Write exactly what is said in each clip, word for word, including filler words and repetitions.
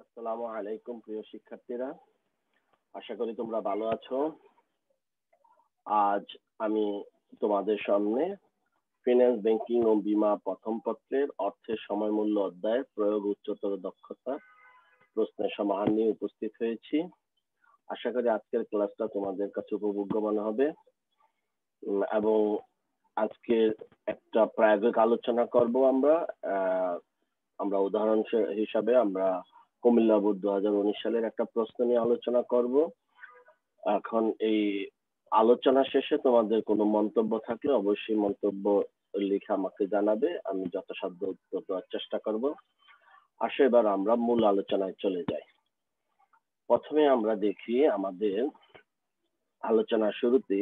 আসসালামু আলাইকুম প্রিয় শিক্ষার্থীরা, আশা করি তোমরা ভালো আছো। আজ আমি তোমাদের সামনে ফিন্যান্স ব্যাংকিং ও বীমা প্রথম পত্রের অর্থের সময় মূল্য অধ্যায়ের প্রয়োগ উচ্চতর দক্ষতা প্রশ্নের সমাধান নিয়ে উপস্থিত হয়েছি। আশা করি আজকের ক্লাসটা তোমাদের কাছে উপভোগ্য মনে হবে এবং আজকের একটা প্রায়োগিক আলোচনা করব আমরা আহ আমরা উদাহরণ হিসাবে আমরা কুমিল্লা বোর্ড দু হাজার উনিশ সালের একটা প্রশ্ন নিয়ে আলোচনা করব। এখন এই আলোচনা শেষে তোমাদের কোনো মন্তব্য থাকলে অবশ্যই মন্তব্য লিখে আমাকে জানাবে, আমি যথাসাধ্য উত্তর দেওয়ার চেষ্টা করব। আসো এবার আমরা মূল আলোচনায় চলে যাই। প্রথমে আমরা দেখি আমাদের আলোচনার শুরুতে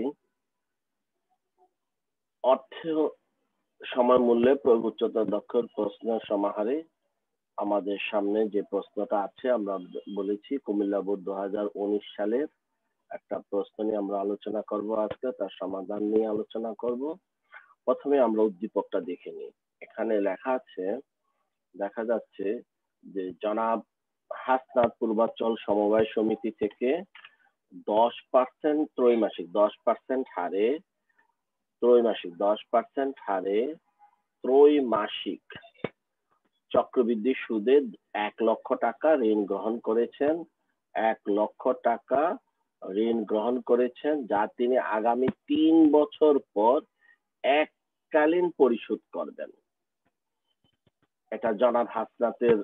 অর্থ সময় মূল্যে প্রয়োগ উচ্চতর দক্ষর প্রশ্নের সমাহারে আমাদের সামনে যে প্রশ্নটা আছে আমরা বলেছি কুমিল্লা বোর্ড দু হাজার উনিশ সালের একটা প্রশ্ন নিয়ে আমরা আলোচনা করব। আজকে তার সমাধান নিয়ে আলোচনা করব। প্রথমে আমরা উদ্দীপকটা দেখে নিই। এখানে লেখা আছে, দেখা যাচ্ছে যে জনাব হাসনাত পূর্বাঞ্চল সমবায় সমিতি থেকে দশ পার্সেন্ট ত্রৈমাসিক দশ পার্সেন্ট হারে ত্রৈমাসিক দশ পার্সেন্ট হারে ত্রৈমাসিক চক্রবৃদ্ধি সুদে এক লক্ষ টাকা ঋণ গ্রহণ করেছেন এক লক্ষ টাকা ঋণ গ্রহণ করেছেন যা তিনি আগামী তিন বছর পর এককালীন পরিশোধ করবেন। এটা জনাব হাসনাতের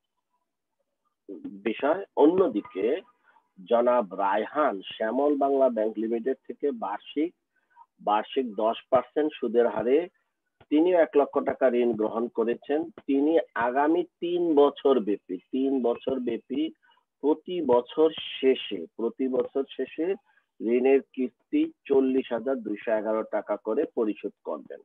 বিষয়। অন্যদিকে জনাব রায়হান শ্যামল বাংলা ব্যাংক লিমিটেড থেকে বার্ষিক বার্ষিক দশ পার্সেন্ট সুদের হারে তিনিও এক লক্ষ টাকা ঋণ গ্রহণ করেছেন। তিনি আগামী তিন বছর ব্যাপী তিন বছর ব্যাপী প্রতি বছর শেষে প্রতি বছর শেষে ঋণের কিস্তি চল্লিশ হাজার দুইশো এগারো টাকা করে পরিশোধ করবেন।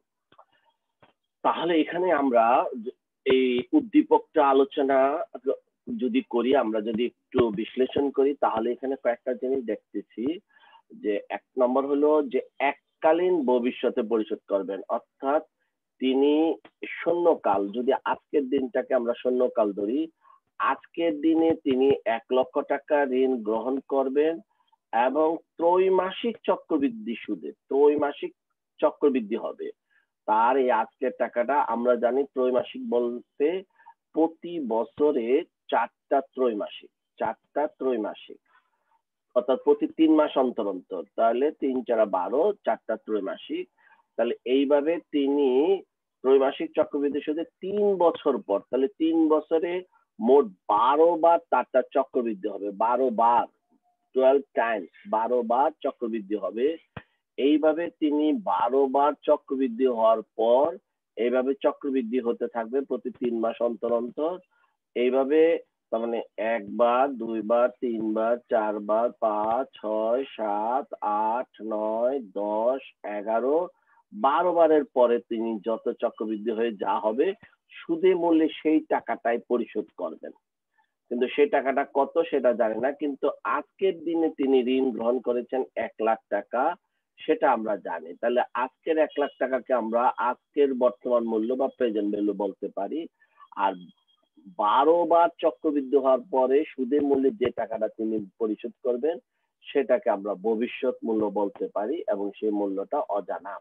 তাহলে এখানে আমরা এই উদ্দীপকটা আলোচনা যদি করি, আমরা যদি একটু বিশ্লেষণ করি, তাহলে এখানে কয়েকটা জিনিস দেখতেছি। যে এক নম্বর হলো যে এককালীন ভবিষ্যতে পরিশোধ করবেন, অর্থাৎ তিনি শূন্যকাল, যদি আজকের দিনটাকে আমরা শূন্যকাল ধরি, আজকের দিনে তিনি এক লক্ষ টাকা ঋণ গ্রহণ করবেন এবং ত্রৈমাসিক চক্রবৃদ্ধি সুদে ত্রৈমাসিক চক্রবৃদ্ধি হবে তার এই আজকের টাকাটা। আমরা জানি ত্রৈমাসিক বলতে প্রতি বছরে চারটা ত্রৈমাসিক চারটা ত্রৈমাসিক অর্থাৎ প্রতি তিন মাস অন্তর অন্তর, তাহলে তিন চারা বারো, চারটা ত্রৈমাসিক। তাহলে এইভাবে তিনি ত্রৈমাসিক চক্রবৃদ্ধি সুদে তিন বছর পর, তাহলে তিন বছরে মোট বারো বার তারটা চক্রবৃদ্ধি হবে, বারো বার টুয়েলভ টাইমস বারো বার চক্রবৃদ্ধি হবে। এইভাবে তিনি বারো বার চক্রবৃদ্ধি হওয়ার পর এইভাবে চক্রবৃদ্ধি হতে থাকবে প্রতি তিন মাস অন্তর অন্তর। এইভাবে তার মানে একবার, দুইবার, তিনবার, চারবার, পাঁচ, ছয়, সাত, আট, নয়, দশ, এগারো, বারো বারের পরে তিনি যত চক্রবৃদ্ধি হয়ে যা হবে সুদে মূল্যে সেই টাকাটাই পরিশোধ করবেন। কিন্তু সেই টাকাটা কত সেটা জানি না, কিন্তু আজকের দিনে তিনি ঋণ গ্রহণ করেছেন এক লাখ টাকা, সেটা আমরা জানি। তাহলে আজকের এক লাখ টাকাকে আমরা আজকের বর্তমান মূল্য বা প্রেজেন্ট ভ্যালু বলতে পারি। আর বারো বার চক্রবৃদ্ধি হওয়ার পরে সুদের মূল্যে যে টাকাটা তিনি পরিশোধ করবেন সেটাকে আমরা ভবিষ্যৎ মূল্য বলতে পারি এবং সেই মূল্যটা অজানা।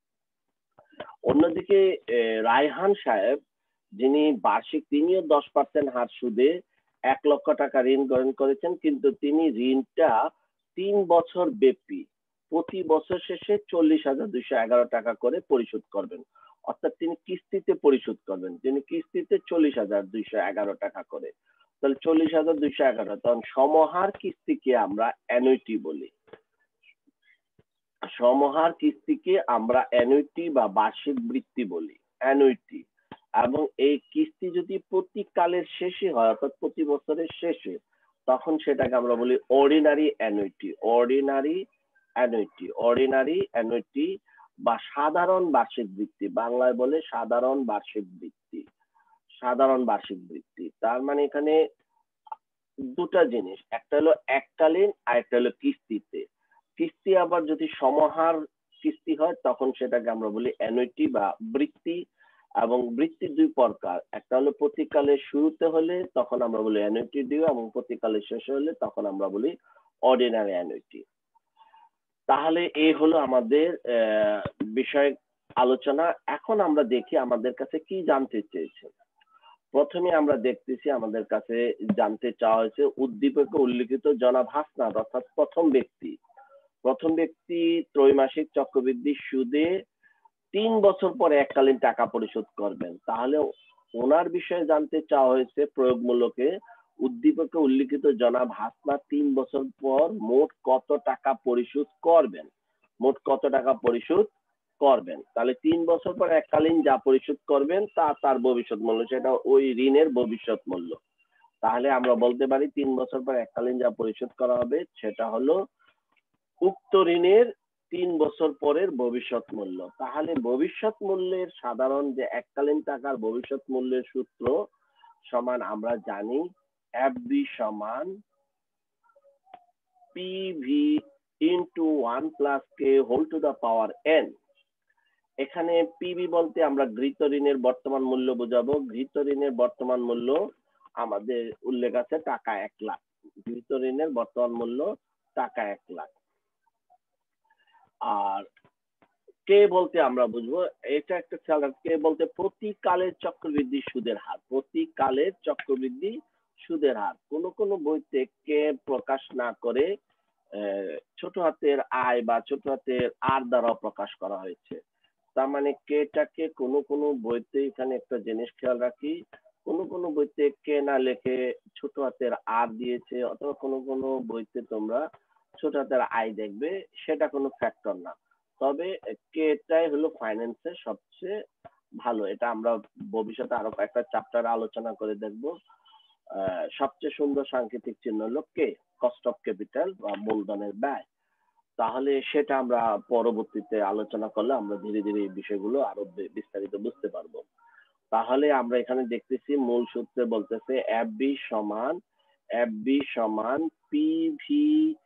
অন্যদিকে রায়হান সাহেব, যিনি বার্ষিক তিনিও দশ পার্সেন্ট হার সুদে এক লক্ষ টাকা ঋণ গ্রহণ করেছেন, কিন্তু তিনি ঋণটা তিন বছর ব্যাপী প্রতি বছর শেষে চল্লিশ হাজার দুইশো এগারো টাকা করে পরিশোধ করবেন, অর্থাৎ তিনি কিস্তিতে পরিশোধ করবেন। তিনি কিস্তিতে চল্লিশ হাজার দুইশো এগারো টাকা করে, তাহলে চল্লিশ হাজার দুইশো এগারো, তখন সমহার কিস্তিকে আমরা অ্যানুইটি বলি। সমহার কিস্তিকে আমরা অ্যানুইটি বা বার্ষিক বৃত্তি বলি, অ্যানুইটি। এবং এই কিস্তি যদি প্রতি কালের শেষে হয় অর্থাৎ প্রতি বছরের শেষে, তখন সেটাকে আমরা বলি ordinary annuity ordinary annuity ordinary annuity বা সাধারণ বার্ষিক বৃত্তি, বাংলায় বলে সাধারণ বার্ষিক বৃত্তি সাধারণ বার্ষিক বৃত্তি। তার মানে এখানে দুটা জিনিস, একটা হলো এককালীন আর একটা হলো কিস্তিতে। কিস্তি আবার যদি সমহার কিস্তি হয় তখন সেটাকে আমরা বলি অ্যানুইটি বা বৃত্তি, এবং বৃত্তি দুই প্রকার, একটা হলো প্রতিকালের শুরুতে হলে তখন আমরা বলি অ্যানুইটি ডিউ, এবং প্রতিকালের শেষে হলে তখন আমরা বলি অর্ডিনারি অ্যানুইটি। তাহলে এই হলো আমাদের বিষয় আলোচনা। এখন আমরা দেখি আমাদের কাছে কি জানতে চেয়েছে। প্রথমে আমরা দেখতেছি আমাদের কাছে জানতে চাওয়া হয়েছে উদ্দীপকে উল্লিখিত জনাব হাসনাত অর্থাৎ প্রথম ব্যক্তি প্রথম ব্যক্তি ত্রৈমাসিক চক্রবৃদ্ধি সুদে তিন বছর পরে এককালীন টাকা পরিশোধ করবেন। তাহলে ওনার বিষয়ে জানতে চাওয়া হয়েছে প্রয়োগমূলকে উদ্দীপকে উল্লিখিত জনাব হাসনাত তিন বছর পর মোট কত টাকা পরিশোধ করবেন মোট কত টাকা পরিশোধ করবেন। তাহলে তিন বছর পর এককালীন যা পরিশোধ করবেন তা তার ভবিষ্যৎ মূল্য, সেটা ওই ঋণের ভবিষ্যৎ মূল্য। তাহলে আমরা বলতে পারি তিন বছর পর এককালীন যা পরিশোধ করা হবে সেটা হলো উক্ত ঋণের তিন বছর পরের ভবিষ্যৎ মূল্য। তাহলে ভবিষ্যৎ মূল্যের সাধারণ যে এককালীন টাকার ভবিষ্যৎ মূল্যের সূত্র সমান আমরা জানি এফ বি সমান PV into one plus K whole to the power N. এখানে পিবি বলতে আমরা গৃহীত ঋণের বর্তমান মূল্য বোঝাবো। গৃহীত ঋণের বর্তমান মূল্য আমাদের উল্লেখ আছে টাকা এক লাখ। গৃহীত ঋণের বর্তমান মূল্য টাকা এক লাখ। আর কে বলতে আমরা বুঝবো, এটা একটা খেয়াল রাখতে, কে বলতে প্রতিকালের চক্রবৃদ্ধি সুদের হার। প্রতিকালের চক্রবৃদ্ধি সুদের হার কোন কোন বইতে কে প্রকাশ না করে ছোট হাতের আয় বা ছোট হাতের আর দ্বারা প্রকাশ করা হয়েছে। তার মানে কেটাকে কোন কোন বইতে, এখানে একটা জিনিস খেয়াল রাখি, কোন কোন বইতে কে না লেখে ছোট হাতের আর দিয়েছে, অথবা কোন কোন বইতে তোমরা ছোট হাতের আয় দেখবে, সেটা কোনো ফ্যাক্টর না। তবে কেটাই হলো ফাইন্যান্সের সবচেয়ে ভালো। এটা আমরা ভবিষ্যতে আরো একটা চ্যাপ্টারে আলোচনা করে দেখব। আহ সবচেয়ে সুন্দর সাংকেতিক চিহ্ন হলো কে, কস্ট অফ ক্যাপিটাল বা মূলধনের ব্যয়। তাহলে সেটা আমরা পরবর্তীতে আলোচনা করলে আমরা ধীরে ধীরে এই বিষয়গুলো আরো বিস্তারিত বুঝতে পারবো। তাহলে আমরা এখানে দেখতেছি মূল সূত্রে বলতেছে এফ বি সমান এফ বি সমান PV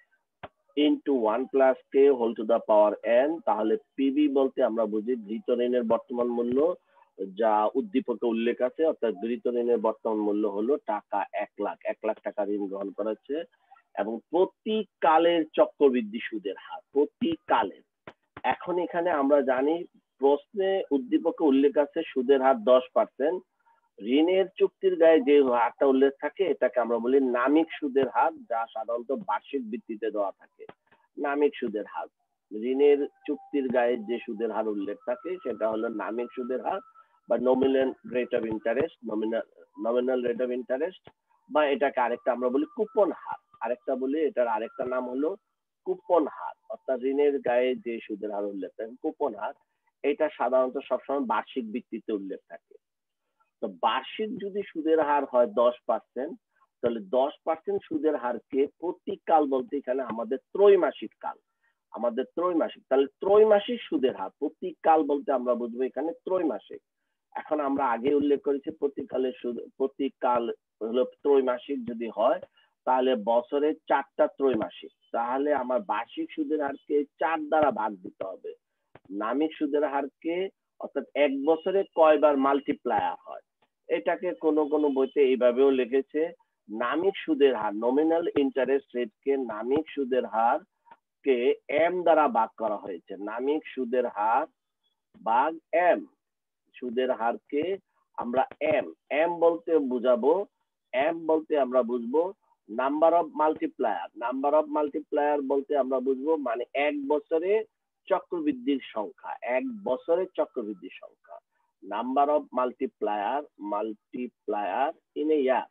into one plus K whole to the power N. তাহলে পিভি বলতে আমরা বুঝি গৃহীত ঋণের বর্তমান মূল্য, যা উদ্দীপকে উল্লেখ আছে, অর্থাৎ গৃহীত ঋণের বর্তমান মূল্য হলো টাকা এক লাখ এক লাখ টাকা ঋণ গ্রহণ করা হচ্ছে, এবং প্রতিকালের চক্রবৃদ্ধি সুদের হার প্রতিকালের। এখন এখানে আমরা জানি প্রশ্নে উদ্দীপকে উল্লেখ আছে সুদের হার দশ পার্সেন্ট। ঋণের চুক্তির গায়ে যে হারটা উল্লেখ থাকে এটাকে আমরা বলি নামিক সুদের হার, যা সাধারণত বার্ষিক ভিত্তিতে দেওয়া থাকে। নামিক সুদের হার, ঋণের চুক্তির গায়ে যে সুদের হার উল্লেখ থাকে সেটা হলো নামিক সুদের হার বা nominal rate of interest, nominal nominal rate of interest, বা এটাকে আরেকটা আমরা বলি কুপন হার। আরেকটা বলি, এটার আরেকটা নাম হলো কুপন হার, অর্থাৎ ঋণের গায়ে যে সুদের হার উল্লেখ থাকে কুপন হার। এটা সাধারণত সবসময় বার্ষিক ভিত্তিতে উল্লেখ থাকে। তো বার্ষিক যদি সুদের হার হয় দশ পার্সেন্ট, তাহলে দশ পার্সেন্ট সুদের হারকে প্রতিকাল বলতে এখানে আমাদের ত্রৈমাসিক কাল, আমাদের ত্রৈমাসিক। তাহলে ত্রৈমাসিক সুদের হার, প্রতিকাল বলতে আমরা বুঝবো এখানে ত্রৈমাসিক। এখন আমরা আগে উল্লেখ করেছি প্রতিকালের সুদ, প্রতিকাল হলো ত্রৈমাসিক যদি হয় তাহলে বছরে চারটা ত্রৈমাসিক। তাহলে আমার বার্ষিক সুদের হারকে চার দ্বারা ভাগ দিতে হবে। নামিক সুদের হারকে, অর্থাৎ এক বছরে কয়বার মাল্টিপ্লায়ার হয়, এটাকে কোন কোন বইতে এইভাবেও লিখেছে, নামিক সুদের হার নমিনাল ইন্টারেস্ট রেটকে নামিক সুদের হার কে এম দ্বারা ভাগ করা হয়েছে। নামিক সুদের হার ভাগ এম, সুদের হারকে আমরা এম এম বলতে বুঝাবো, এম বলতে আমরা বুঝবো number of multiplier. Number of multiplier বলতে আমরা বুঝবো মানে এক বছরে চক্রবৃদ্ধির সংখ্যা, এক বছরের চক্রবৃদ্ধির সংখ্যা। Number of multiplier, multiplier in a year,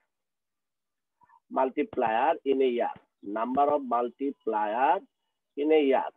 multiplier in a year, number of multiplier in a year,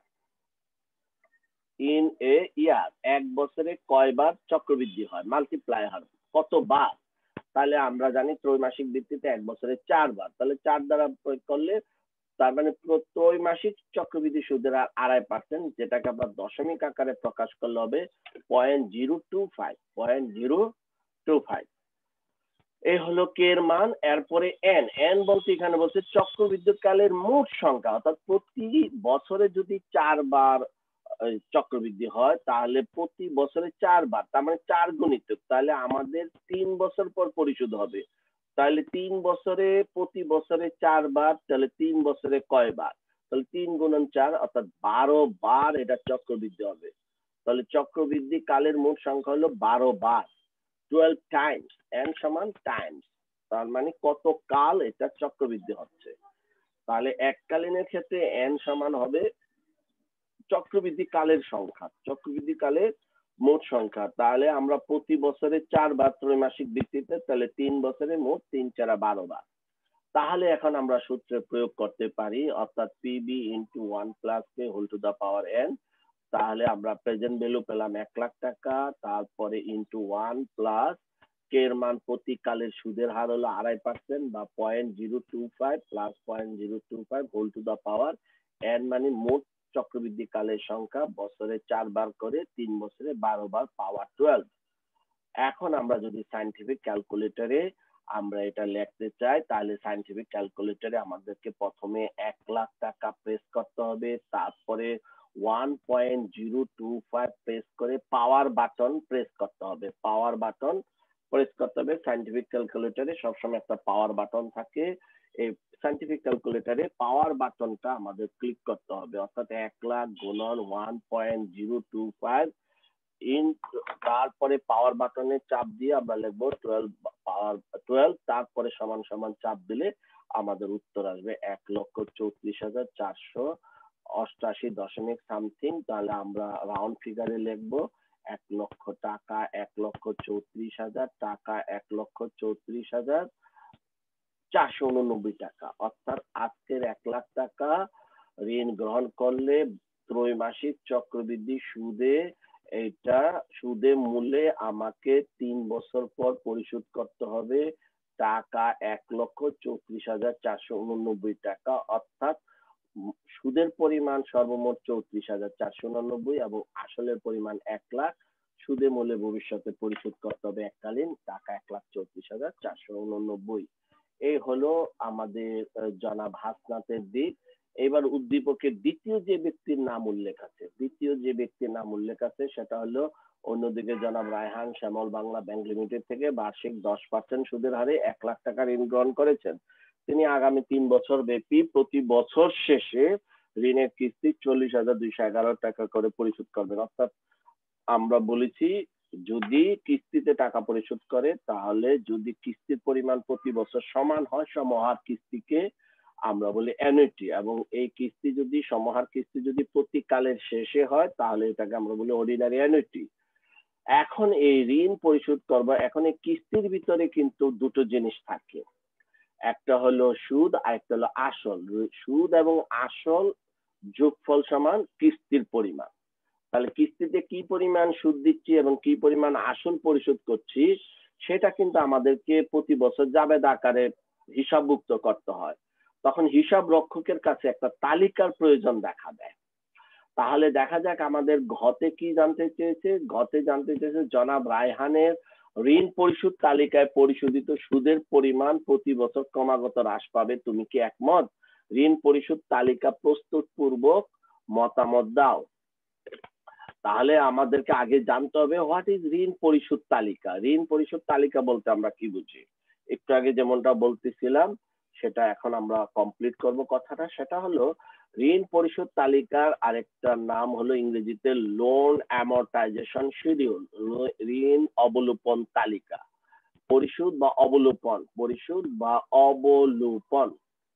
in a year, এক বছরে কয়বার চক্রবৃদ্ধি হয়, মাল্টিপ্লায়ার কতবার। তাহলে আমরা জানি ত্রৈমাসিক ভিত্তিতে এক বছরে চারবার, তাহলে চার দ্বারা প্রয়োগ করলে তার মানে ত্রৈমাসিক চক্রবৃদ্ধি সুদের হার আড়াই পার্সেন্ট, যেটাকে আমরা দশমিক আকারে প্রকাশ করলে হবে point zero two five point zero two five. এই হলো কে এর মান। এরপরে এন, এন বলতে এখানে বলছে চক্রবৃদ্ধি কালের মোট সংখ্যা, অর্থাৎ প্রতি বছরে যদি চারবার চক্রবৃদ্ধি হয় তাহলে প্রতি বছরে চারবার, তার মানে চার গুণিতক, তাহলে আমাদের তিন বছর পর পরিশোধ হবে। তাহলে তিন বছরে প্রতি বছরে চারবার, তাহলে তিন বছরে কয়বার? তাহলে তিন গুণন চার অর্থাৎ বারো বার এটা চক্রবৃদ্ধি হবে। তাহলে চক্রবৃদ্ধি কালের মোট সংখ্যা হলো বারো বার, টুয়েলভ টাইমস, এন সমান টাইমস, তার মানে কত কাল এটা চক্রবৃদ্ধি হচ্ছে। তাহলে এককালীনের ক্ষেত্রে এন সমান হবে চক্রবৃদ্ধি কালের সংখ্যা, চক্রবৃদ্ধি কালের মোট সংখ্যা। তাহলে আমরা প্রতি বছরে চারবার ত্রৈমাসিক ভিত্তিতে, তাহলে তিন বছরে মোট তিন চারা বারো বার। তাহলে এখন আমরা সূত্রে প্রয়োগ করতে পারি, অর্থাৎ PV into one plus K whole to the power N. তাহলে আমরা প্রেজেন্ট ভ্যালু পেলাম এক লাখ টাকা, তারপরে ইন্টু ওয়ান প্লাস কে এর মান প্রতিকালের সুদের হার হলো আড়াই পার্সেন্ট বা point zero two five plus point zero two five whole to the power N, মানে মোট চক্রবৃদ্ধি কালের সংখ্যা বছরে চারবার করে তিন বছরে বারো বার পাওয়ার টুয়েলভ। এখন আমরা যদি সায়েন্টিফিক ক্যালকুলেটরে আমরা এটা লিখতে চাই, তাহলে সায়েন্টিফিক ক্যালকুলেটরে আমাদেরকে প্রথমে এক লাখ টাকা প্রেস করতে হবে, তারপরে one point zero two five press করে পাওয়ার বাটন প্রেস করতে হবে, পাওয়ার বাটন প্রেস করতে হবে। সায়েন্টিফিক ক্যালকুলেটরে সবসময় একটা পাওয়ার বাটন থাকে, এই সায়েন্টিফিক ক্যালকুলেটরে পাওয়ার বাটনটা আমাদের ক্লিক করতে হবে, অর্থাৎ এক লাখ গুণন one point zero two five in, তারপরে পাওয়ার বাটনে চাপ দিয়ে আমরা লিখবো টুয়েলভ পাওয়ার টুয়েলভ, তারপরে সমান সমান চাপ দিলে আমাদের উত্তর আসবে এক লক্ষ চৌত্রিশ হাজার চারশো অষ্টাশি দশমিক সামথিং। তাহলে আমরা রাউন্ড ফিগারে লিখবো এক লক্ষ টাকা, এক লক্ষ চৌত্রিশ হাজার টাকা, এক লক্ষ চৌত্রিশ হাজার চারশো উননব্বই টাকা। অর্থাৎ আজকের এক লাখ টাকা ঋণ গ্রহণ করলে ত্রৈমাসিক চক্রবৃদ্ধি সুদে, এটা সুদে মূল্যে আমাকে তিন বছর পর পরিশোধ করতে হবে টাকা এক লক্ষ চৌত্রিশ হাজার চারশো উননব্বই টাকা। অর্থাৎ সুদের পরিমাণ সর্বমোট চৌত্রিশ হাজার চারশো উননব্বই এবং আসলের পরিমাণ এক লাখ, সুদে মূল্যে ভবিষ্যতে পরিশোধ করতে হবে এককালীন টাকা এক লাখ চৌত্রিশ হাজার চারশো উননব্বই। এই হলো আমাদের জনাব হাসনাতের দিক। এবার উদ্দীপকের দ্বিতীয় যে ব্যক্তির নাম উল্লেখ আছে, দ্বিতীয় যে ব্যক্তির নাম উল্লেখ আছে সেটা হলো অন্যদিকে জনাব রায়হান শ্যামল বাংলা ব্যাংক লিমিটেড থেকে বার্ষিক দশ পার্সেন্ট সুদের হারে এক লাখ টাকা ঋণ গ্রহণ করেছেন। তিনি আগামী তিন বছর ব্যাপী প্রতি বছর শেষে ঋণের কিস্তি চল্লিশ হাজার দুইশো এগারো টাকা করে পরিশোধ করবেন। অর্থাৎ আমরা বলেছি যদি কিস্তিতে টাকা পরিশোধ করে, তাহলে যদি কিস্তির পরিমাণ প্রতি বছর সমান হয়, সমহার কিস্তিকে আমরা বলি অ্যানুইটি, এবং এই কিস্তি যদি সমহার কিস্তি যদি প্রতি কালের শেষে হয় তাহলে এটাকে আমরা বলি অর্ডিনারি অ্যানুইটি। এখন এই ঋণ পরিশোধ করব, এখন এই কিস্তির ভিতরে কিন্তু দুটো জিনিস থাকে, একটা হলো সুদ আর একটা হলো আসল। সুদ এবং আসল যোগফল সমান কিস্তির পরিমাণ। তাহলে কিস্তিতে কি পরিমাণ সুদ দিচ্ছি এবং কি পরিমাণ আসল পরিশোধ করছি সেটা কিন্তু আমাদেরকে প্রতি বছর জাবেদা আকারে হিসাবভুক্ত করতে হয়। তখন হিসাব রক্ষকের কাছে একটা তালিকার প্রয়োজন দেখা দেয়। তাহলে দেখা যাক আমাদের ঘতে কি জানতে চেয়েছে, ঘতে জানতে চেয়েছে জনাব রায়হানের ঋণ পরিশোধ তালিকায় পরিশোধিত সুদের পরিমাণ প্রতি বছর ক্রমাগত হ্রাস পাবে, তুমি কি একমত? ঋণ পরিশোধ তালিকা প্রস্তুত পূর্বক মতামত দাও। তাহলে আমাদেরকে আগে জানতে হবে হোয়াট ইজ ঋণ পরিশোধ তালিকা। ঋণ পরিশোধ তালিকা বলতে আমরা কি বুঝি, একটু আগে যেমনটা বলতেছিলাম সেটা এখন আমরা কমপ্লিট করব কথাটা। সেটা হলো ঋণ পরিশোধ তালিকার আরেকটা নাম হলো ইংরেজিতে লোন অ্যামর্টাইজেশন শিডিউল, ঋণ অবলোপন তালিকা। পরিশোধ বা অবলোপন, পরিশোধ বা অবলোপন,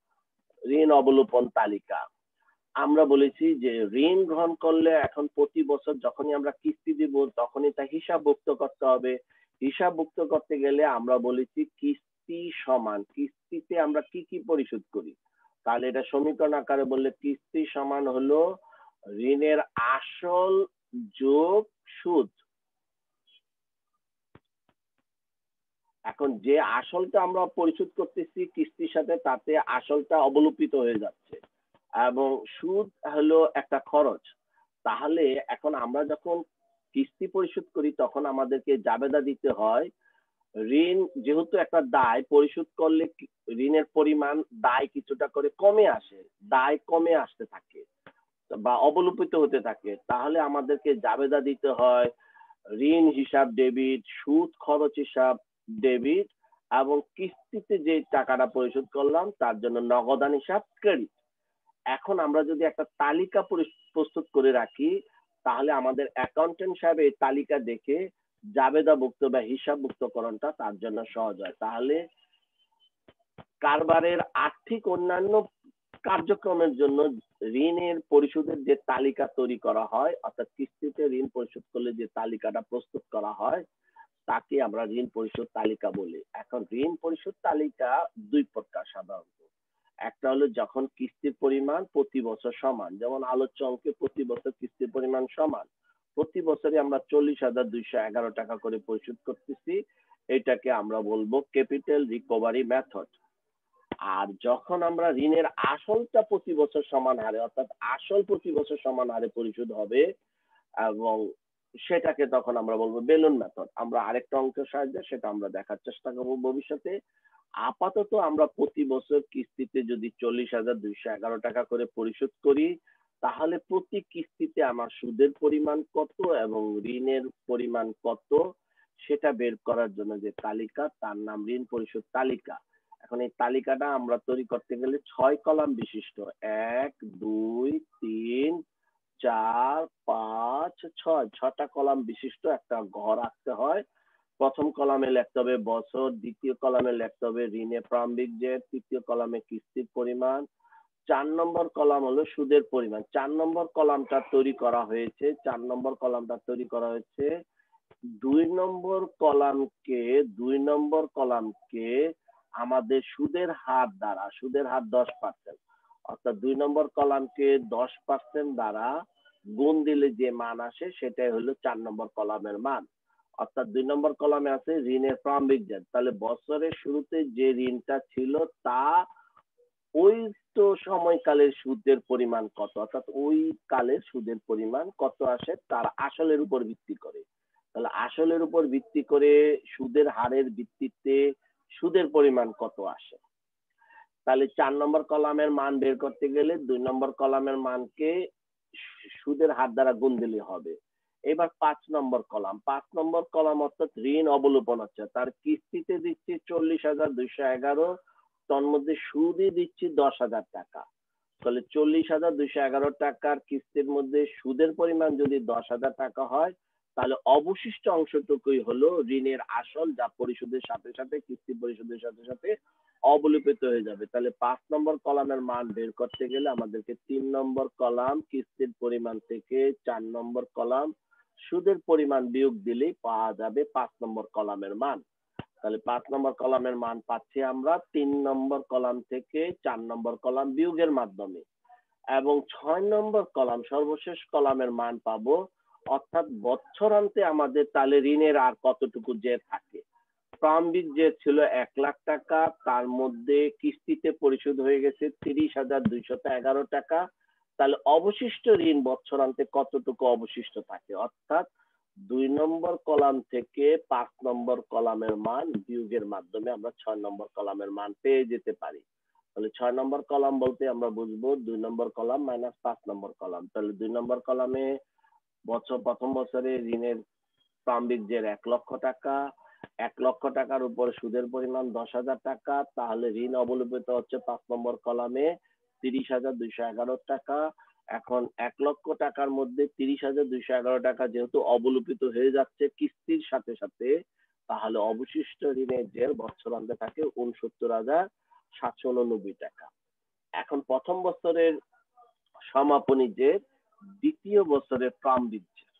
ঋণ অবলোপন তালিকা। আমরা বলেছি যে ঋণ গ্রহণ করলে এখন প্রতি বছর যখনই আমরা কিস্তি দিব তখনই তা হিসাবভুক্ত করতে হবে। হিসাবভুক্ত করতে গেলে আমরা বলেছি কিস্তি সমান, কিস্তিতে আমরা কি কি পরিশোধ করি, তাহলে এটা সমীকরণ আকারে বললে কিস্তি সমান হলো ঋণের আসল যোগ সুদ। এখন যে আসলটা আমরা পরিশোধ করতেছি কিস্তির সাথে, তাতে আসলটা অবলোপিত হয়ে যাচ্ছে এবং সুদ হলো একটা খরচ। তাহলে এখন আমরা যখন কিস্তি পরিশোধ করি তখন আমাদেরকে জাবেদা দিতে হয় ঋণ যেহেতু একটা দায়, পরিশোধ করলে ঋণের পরিমাণ দায় কিছুটা করে কমে আসে, দায় কমে আসতে থাকে। বা অবলুপিত হতে থাকে, তাহলে আমাদেরকে জাবেদা দিতে হয় ঋণ হিসাব ডেবিট, সুদ খরচ হিসাব ডেবিট এবং কিস্তিতে যে টাকাটা পরিশোধ করলাম তার জন্য নগদান হিসাব ক্রেডিট। এখন আমরা যদি একটা তালিকা প্রস্তুত করে রাখি, তাহলে আমাদের অ্যাকাউন্টেন্ট সাহেব এই তালিকা দেখে জাবেদাভুক্ত বা হিসাবভুক্তকরণটা তার জন্য সহজ হয়। তাহলে কারবারের আর্থিক অন্যান্য কার্যক্রমের জন্য ঋণের পরিশোধের যে তালিকা তৈরি করা হয়, অর্থাৎ কিস্তিতে ঋণ পরিশোধ করলে যে তালিকাটা প্রস্তুত করা হয় তাকে আমরা ঋণ পরিশোধ তালিকা বলি। এখন ঋণ পরিশোধ তালিকা দুই প্রকার সাধারণত। একটা হলো যখন কিস্তির পরিমাণ প্রতি বছর সমান, যেমন আলোচ্য অঙ্কে প্রতি বছর কিস্তির পরিমাণ সমান, প্রতি বছরে আমরা চল্লিশ হাজার দুইশো এগারো টাকা করে পরিশোধ করতেছি, এটাকে আমরা বলবো ক্যাপিটাল রিকভারি মেথড। আর যখন আমরা ঋণের আসলটা প্রতি বছর সমান হারে, অর্থাৎ আসল প্রতি বছর সমান হারে পরিশোধ হবে এবং সেটাকে তখন আমরা বলবো বেলুন মেথড। আমরা আরেকটা অঙ্কের সাহায্যে সেটা আমরা দেখার চেষ্টা করবো ভবিষ্যতে। আপাতত আমরা প্রতি বছর কিস্তিতে যদি চল্লিশ হাজার দুইশো এগারো টাকা করে পরিশোধ করি, তাহলে প্রতি কিস্তিতে আমার সুদের পরিমাণ কত এবং ঋণের পরিমাণ কত সেটা বের করার জন্য যে তালিকা, তার নাম ঋণ পরিশোধ তালিকা। এখন এই তালিকাটা আমরা তৈরি করতে গেলে ছয় কলাম বিশিষ্ট, এক দুই তিন চার পাঁচ ছয় ছটা কলাম বিশিষ্ট একটা ঘর আঁকতে হয়। প্রথম কলামে লিখতে হবে বছর, দ্বিতীয় কলামে লিখতে হবে ঋণের প্রারম্ভিক জের, তৃতীয় কলামে কিস্তির পরিমাণ, চার নম্বর কলাম হলো সুদের পরিমাণ। চার নম্বর কলামটা তৈরি করা হয়েছে চার নম্বর কলামটা তৈরি করা হয়েছে দুই নম্বর কলামকে দুই নম্বর কলামকে আমাদের সুদের হার দ্বারা, সুদের হার দশ পার্সেন্ট, অর্থাৎ দুই নম্বর কলামকে দশ পার্সেন্ট দ্বারা গুণ দিলে যে মান আসে সেটাই হলো চার নম্বর কলামের মান। অর্থাৎ দুই নম্বর কলামে আছে ঋণের প্রারম্ভিক জের, তাহলে বছরের শুরুতে যে ঋণটা ছিল তা ওই তো সময়কালের সুদের পরিমাণ কত, অর্থাৎ ওই কালের সুদের পরিমাণ কত আসে তার আসলের উপর ভিত্তি করে। তাহলে আসলের উপর ভিত্তি করে সুদের হারের ভিত্তিতে সুদের পরিমাণ কত আসে। তাহলে চার নম্বর কলামের মান বের করতে গেলে দুই নম্বর কলামের মানকে সুদের হার দ্বারা গুণ দিলে হবে। এবার পাঁচ নম্বর কলাম পাঁচ নম্বর কলাম অর্থাৎ ঋণ অবলোপন হচ্ছে, তার কিস্তিতে দিচ্ছি চল্লিশ হাজার দুইশো এগারো, তন্মধ্যে সুদই দিচ্ছি দশ হাজার টাকা। তাহলে চল্লিশ হাজার দুইশো এগারো টাকার কিস্তির মধ্যে সুদের পরিমাণ যদি দশ হাজার টাকা হয়, তাহলে অবশিষ্ট অংশটুকুই হলো ঋণের আসল, যা পরিশোধের সাথে সাথে কিস্তি পরিশোধের সাথে সাথে অবলোপিত হয়ে যাবে। তাহলে পাঁচ নম্বর কলামের মান বের করতে গেলে আমাদেরকে তিন নম্বর কলাম কিস্তির পরিমাণ থেকে চার নম্বর কলাম সুদের পরিমাণ বিয়োগ দিলেই পাওয়া যাবে পাঁচ নম্বর কলামের মান। তাহলে পাঁচ নম্বর কলামের মান পাচ্ছি আমরা তিন নম্বর কলাম থেকে চার নম্বর কলাম বিয়োগের মাধ্যমে, এবং ছয় নম্বর কলাম সর্বশেষ কলামের মান পাবো, অর্থাৎ বছরান্তে আমাদের তাহলে ঋণের আর কতটুকু যে থাকে। প্রারম্ভিক যে ছিল এক লাখ টাকা, তার মধ্যে কিস্তিতে পরিশোধ হয়ে গেছে তিরিশ হাজার দুইশত এগারো টাকা, তাহলে অবশিষ্ট ঋণ বছরান্তে কতটুকু অবশিষ্ট থাকে, অর্থাৎ দুই নম্বর কলাম থেকে পাঁচ নম্বর কলামের মান বিয়োগের মাধ্যমে আমরা ছয় নম্বর কলামের মান পেয়ে যেতে পারি। তাহলে ছয় নম্বর কলাম বলতে আমরা বুঝবো দুই নম্বর কলাম মাইনাস পাঁচ নম্বর কলাম। তাহলে দুই নম্বর কলামে বছর প্রথম বছরে ঋণের প্রারম্ভিক জের এক লক্ষ টাকা, এক লক্ষ টাকার উপর সুদের পরিমাণ দশ হাজার টাকা, তাহলে ঋণ অবলোপিত হচ্ছে পাঁচ নম্বর কলামে তিরিশ হাজার দুইশো এগারো টাকা। এখন এক লক্ষ টাকার মধ্যে তিরিশ হাজার দুইশো এগারো টাকা যেহেতু অবলোপিত হয়ে যাচ্ছে কিস্তির সাথে সাথে, তাহলে অবশিষ্ট ঋণের জের বছরান্তে থাকে উনসত্তর হাজার সাতশো উননব্বই টাকা। এখন প্রথম বছরের সমাপনী জের, দ্বিতীয় বছরের প্রারম্ভিক জের।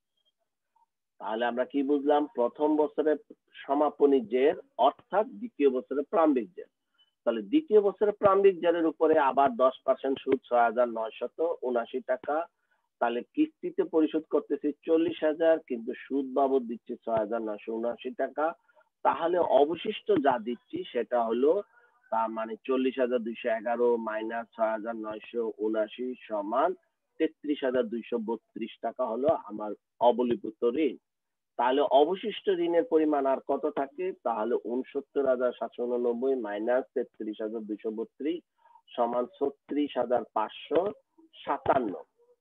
তাহলে আমরা কি বুঝলাম? প্রথম বছরের সমাপনী জের অর্থাৎ দ্বিতীয় বছরের প্রারম্ভিক জের। তাহলে দ্বিতীয় বছরের প্রারম্ভিক জেরের উপরে আবার দশ পার্সেন্ট সুদ ছয় হাজার নয়শত উনাশি টাকা। তাহলে কিস্তিতে পরিশোধ করতেছি চল্লিশ হাজার, কিন্তু সুদ বাবদ দিচ্ছি ছয় হাজার নয়শো উনআশি টাকা। তাহলে অবশিষ্ট যা দিচ্ছি সেটা হলো, তার মানে চল্লিশ হাজার দুইশো এগারো মাইনাস ছয় হাজার নয়শো উনআশি সমান তেত্রিশ হাজার দুইশো বত্রিশ টাকা হলো আমার অবলোপিত ঋণ। তাহলে অবশিষ্ট ঋণের পরিমাণ আর কত থাকে? তাহলে উনসত্তর হাজার সাতশো উননব্বই মাইনাস তেত্রিশ হাজার দুইশো বত্রিশ সমান ছত্রিশ হাজার পাঁচশো সাতান্ন।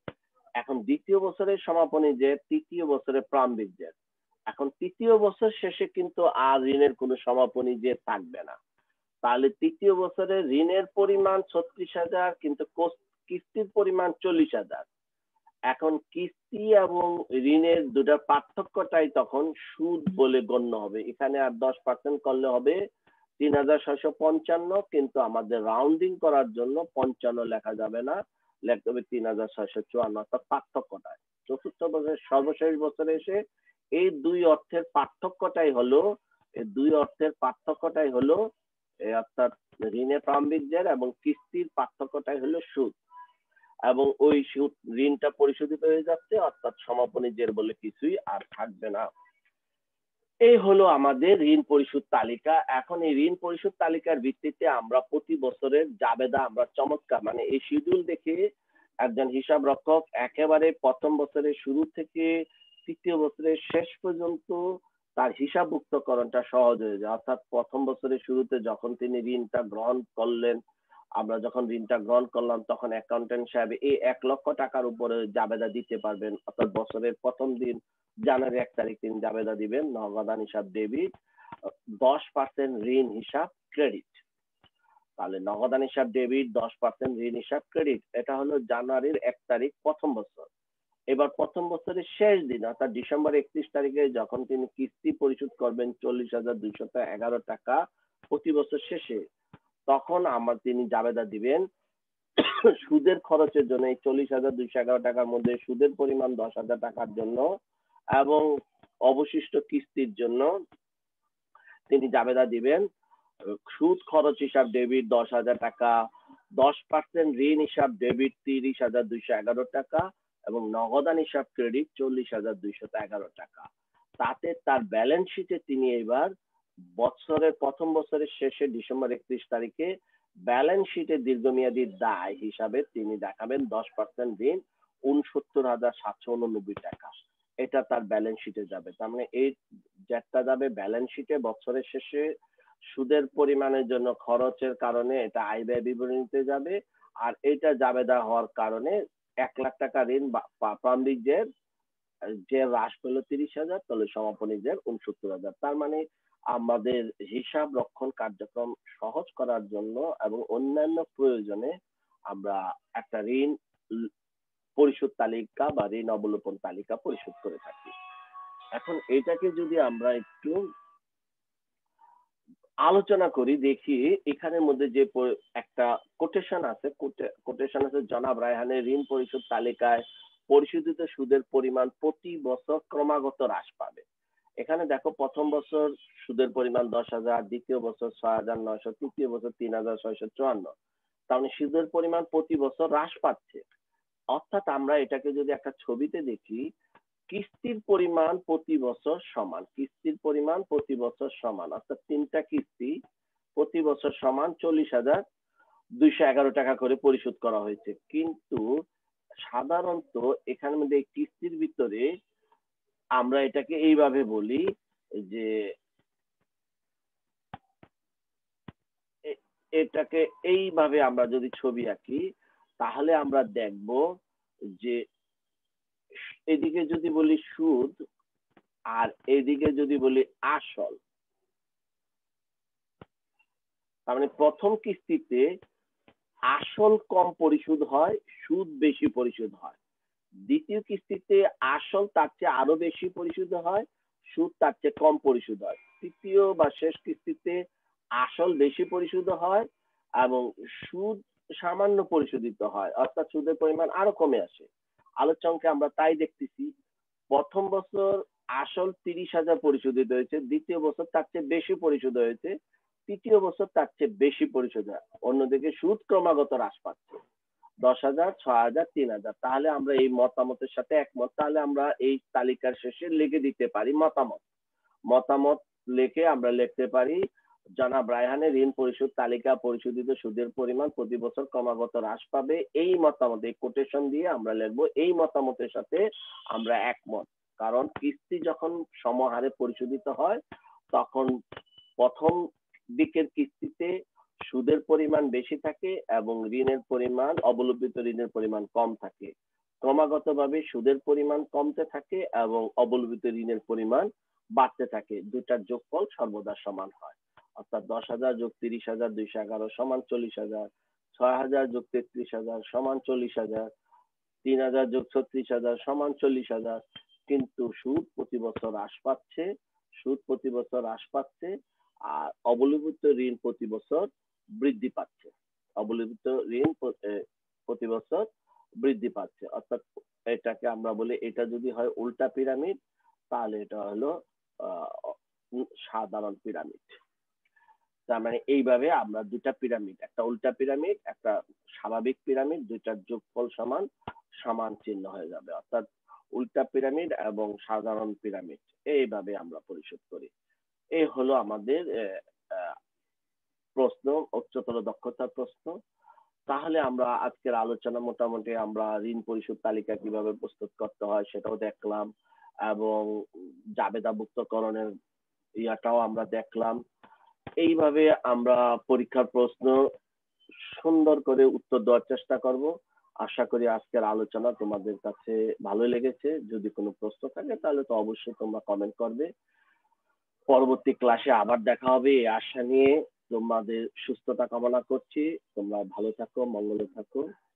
এখন দ্বিতীয় বছরের সমাপনী যে, তৃতীয় বছরের প্রারম্ভিক যে। এখন তৃতীয় বছর শেষে কিন্তু আর ঋণের কোনো সমাপনী যে থাকবে না। তাহলে তৃতীয় বছরে ঋণের পরিমাণ ছত্রিশ হাজার কিন্তু কিস্তির পরিমাণ চল্লিশ হাজার। এখন কিস্তি এবং ঋণের দুটার পার্থক্যটাই তখন সুদ বলে গণ্য হবে। এখানে আর দশ পার্সেন্ট করলে হবে তিন হাজার ছয়শো পঞ্চান্ন, কিন্তু আমাদের রাউন্ডিং করার জন্য পঞ্চান্ন লেখা যাবে না, লেখতে হবে তিন হাজার ছয়শো চুয়ান্ন, অর্থাৎ পার্থক্যটাই। চতুর্থ বছরের সর্বশেষ বছরে এসে এই দুই অর্থের পার্থক্যটাই হলো এই দুই অর্থের পার্থক্যটাই হলো অর্থাৎ ঋণের প্রারম্ভিক জের এবং কিস্তির পার্থক্যটাই হলো সুদ, এবং ওই সুদ ঋণটা পরিশোধিত হয়ে যাচ্ছে, অর্থাৎ সমাপনী জের বলে কিছুই আর থাকবে না। এই হলো আমাদের ঋণ পরিশোধ তালিকা। এখন এই ঋণ পরিশোধ তালিকার ভিত্তিতে আমরা প্রতি বছরের জাবেদা আমরা চমৎকার মানে এই শিডিউল দেখে একজন হিসাব রক্ষক একেবারে প্রথম বছরের শুরু থেকে তৃতীয় বছরের শেষ পর্যন্ত তার হিসাবভুক্তকরণটা সহজ হয়ে যায়। অর্থাৎ প্রথম বছরের শুরুতে যখন তিনি ঋণটা গ্রহণ করলেন, আমরা যখন ঋণটা গ্রহণ করলাম তখন অ্যাকাউন্টেন্ট সাহেব এই এক লক্ষ টাকার উপরে জাবেদা দিতে পারবেন। অর্থাৎ বছরের প্রথম দিন জানুয়ারি এক তারিখ তিনি জাবেদা দিবেন, নগদান হিসাব ডেবিট, দশ পার্সেন্ট ঋণ হিসাব ক্রেডিট। তাহলে নগদান হিসাব ডেবিট, দশ পার্সেন্ট ঋণ হিসাব ক্রেডিট, এটা হলো জানুয়ারির এক তারিখ প্রথম বছর। এবার প্রথম বছরের শেষ দিন অর্থাৎ ডিসেম্বর একত্রিশ তারিখে যখন তিনি কিস্তি পরিশোধ করবেন চল্লিশ হাজার দুইশত এগারো টাকা প্রতি বছর শেষে, তখন আমার তিনি জাবেদা দিবেন সুদের খরচের জন্য। এই চল্লিশ হাজার দুইশো এগারো টাকার মধ্যে সুদের পরিমাণ দশ হাজার টাকার জন্য এবং অবশিষ্ট কিস্তির জন্য তিনি জাবেদা দিবেন সুদ খরচ হিসাব ডেবিট দশ হাজার টাকা, দশ পার্সেন্ট ঋণ হিসাব ডেবিট তিরিশ হাজার দুইশো এগারো টাকা এবং নগদান হিসাব ক্রেডিট চল্লিশ হাজার দুইশত এগারো টাকা। তাতে তার ব্যালেন্স শিটে তিনি এবার বছরের প্রথম বছরের শেষে ডিসেম্বর একত্রিশ তারিখে ব্যালেন্স শিটে দীর্ঘমেয়াদী দায় হিসাবে তিনি দেখাবেন দশ পার্সেন্ট ঋণ উনসত্তর হাজার সাতশো উননব্বই টাকা। এটা তার ব্যালেন্স শিটে যাবে। তার মানে এই যেটা যাবে ব্যালেন্স শিটে বছরের শেষে সুদের পরিমাণের জন্য খরচের কারণে এটা আয় ব্যয় বিবরণীতে যাবে, আর এটা জাবেদা হওয়ার কারণে এক লাখ টাকা ঋণ প্রারম্ভিক জের যে হ্রাস পেল তিরিশ হাজার, তাহলে সমাপনী জের উনসত্তর হাজার। তার মানে আমাদের হিসাব রক্ষণ কার্যক্রম সহজ করার জন্য এবং অন্যান্য প্রয়োজনে আমরা একটা ঋণ পরিশোধ তালিকা বা ঋণ অবলোকন তালিকা পরিশোধ করে থাকি। এখন এটাকে যদি আমরা একটু আলোচনা করি, দেখি এখানের মধ্যে যে একটা কোটেশন আছে, কোটেশন আছে জনাব রায়হানের ঋণ পরিশোধ তালিকায় পরিশোধিত সুদের পরিমাণ প্রতি বছর ক্রমাগত হ্রাস পাবে। এখানে দেখো প্রথম বছর সুদের পরিমাণ দশ হাজার, দ্বিতীয় বছর ছয় হাজার নয়শো, তৃতীয় বছর তিন হাজার ছয়শো চুয়ান্ন। তাহলে সুদের পরিমাণ প্রতি বছর হ্রাস পাচ্ছে। অর্থাৎ আমরা এটাকে যদি একটা ছবিতে দেখি, কিস্তির পরিমাণ প্রতি বছর সমান, কিস্তির পরিমাণ প্রতি বছর সমান, অর্থাৎ তিনটা কিস্তি প্রতি বছর সমান চল্লিশ হাজার দুইশো এগারো টাকা করে পরিশোধ করা হয়েছে। কিন্তু সাধারণত এখানের মধ্যে এই কিস্তির ভিতরে আমরা এটাকে এইভাবে বলি যে এটাকে এইভাবে আমরা যদি ছবি আঁকি তাহলে আমরা দেখব যে এদিকে যদি বলি সুদ আর এদিকে যদি বলি আসল, তার মানে প্রথম কিস্তিতে আসল কম পরিশোধ হয়, সুদ বেশি পরিশোধ হয়। দ্বিতীয় কিস্তিতে আসল তার চেয়ে আরো বেশি পরিশোধ হয়, সুদ তার চেয়ে কম পরিশোধ হয়। তৃতীয় বা শেষ কিস্তিতে আসল বেশি পরিশোধ হয় এবং সুদ সামান্য পরিশোধিত হয়, অর্থাৎ সুদের পরিমাণ আরো কমে আসে। আলোচনাকে আমরা তাই দেখতেছি, প্রথম বছর আসল তিরিশ হাজার পরিশোধিত হয়েছে, দ্বিতীয় বছর তার চেয়ে বেশি পরিশোধ হয়েছে, তৃতীয় বছর তার চেয়ে বেশি পরিশোধ হয়। অন্যদিকে সুদ ক্রমাগত হ্রাস পাচ্ছে দশ হাজার, ছয় হাজার, তিন হাজার। তাহলে আমরা এই মতামতের সাথে একমত। তাহলে আমরা এই তালিকার শেষে লিখে দিতে পারি মতামত। মতামত লিখে আমরা লিখতে পারি জনাব রায়হানের ঋণ পরিশোধ তালিকা পরিশোধিত সুদের পরিমাণ প্রতি বছর ক্রমাগত হ্রাস পাবে। এই মতামত, এই কোটেশন দিয়ে আমরা লিখবো এই মতামতের সাথে আমরা একমত। কারণ কিস্তি যখন সমহারে পরিশোধিত হয় তখন প্রথম দিকের কিস্তিতে সুদের পরিমাণ বেশি থাকে এবং ঋণের পরিমাণ অবলম্বিত ঋণের পরিমাণ কম থাকে। ক্রমাগতভাবে সুদের পরিমাণ কমতে থাকে এবং অবলম্বিত ঋণের পরিমাণ বাড়তে থাকে, দুটার যোগফল সর্বদা সমান হয়। অর্থাৎ দশ হাজার যোগ তিরিশ হাজার দুইশো এগারো সমান চল্লিশ হাজার, ছয় হাজার যোগ তেত্রিশ হাজার সমান চল্লিশ হাজার, তিন হাজার যোগ ছত্রিশ হাজার সমান চল্লিশ হাজার। কিন্তু সুদ প্রতি বছর হ্রাস পাচ্ছে, সুদ প্রতি বছর হ্রাস পাচ্ছে, আর অবলম্বিত ঋণ প্রতি বছর বৃদ্ধি পাচ্ছে। অবলম্বিত ঋণ প্রতি বছর বৃদ্ধি পাচ্ছে, অর্থাৎ এটাকে আমরা বলি, এটা যদি হয় উল্টা পিরামিড, তাহলে এটা হলো আহ সাধারণ পিরামিড। তার মানে এইভাবে আমরা দুটা পিরামিড, একটা উল্টা পিরামিড, একটা স্বাভাবিক পিরামিড, দুইটার যোগফল সমান সমান চিহ্ন হয়ে যাবে। অর্থাৎ উল্টা পিরামিড এবং সাধারণ পিরামিড, এইভাবে আমরা পরিশোধ করি। এই হলো আমাদের প্রশ্ন, উচ্চতর দক্ষতার প্রশ্ন। তাহলে আমরা আজকের আলোচনা মোটামুটি আমরা ঋণ পরিশোধ তালিকা কিভাবে প্রস্তুত করতে হয় সেটাও দেখলাম, এবং জাবেদাভুক্তকরণের ইয়াটাও আমরা দেখলাম। এইভাবে আমরা পরীক্ষার প্রশ্ন সুন্দর করে উত্তর দেওয়ার চেষ্টা করব। আশা করি আজকের আলোচনা তোমাদের কাছে ভালো লেগেছে। যদি কোনো প্রশ্ন থাকে তাহলে তো অবশ্যই তোমরা কমেন্ট করবে। পরবর্তী ক্লাসে আবার দেখা হবে এই আশা নিয়ে। তোমাদের সুস্থতা কামনা করছি। তোমরা ভালো থাকো, মঙ্গলে থাকো।